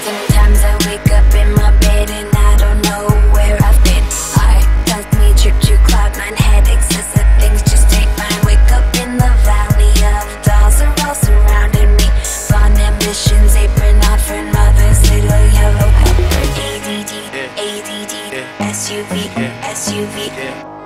Sometimes I wake up in my bed and I don't know where I've been. I got me trip to cloud nine, head excessive things just take mine. Wake up in the valley of dolls are all surrounding me. Fond ambitions, apron out for mother's little yellow pepper. A.D.D SUV.